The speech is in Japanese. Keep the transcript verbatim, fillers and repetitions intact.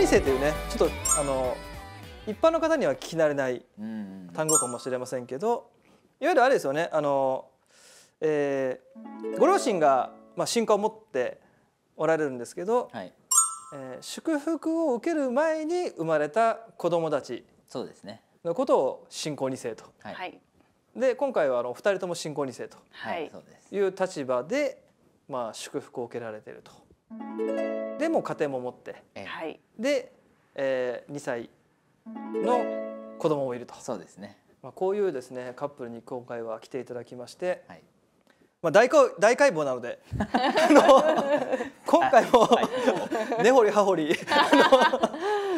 に世というねちょっとあの一般の方には聞き慣れない単語かもしれませんけど、いわゆるあれですよね、あの、えー、ご両親が、まあ、信仰を持っておられるんですけど、はい、えー、祝福を受ける前に生まれた子供たちのことを信仰に世と。はい、で今回はあのふたりとも信仰に世という立場で、まあ、祝福を受けられていると。でも家庭も持って、はい、で、えー、にさいの子供もいると。そうですね。まあこういうですねカップルに今回は来ていただきまして、はい、まあ大解大解剖なのであの今回も根掘り葉掘り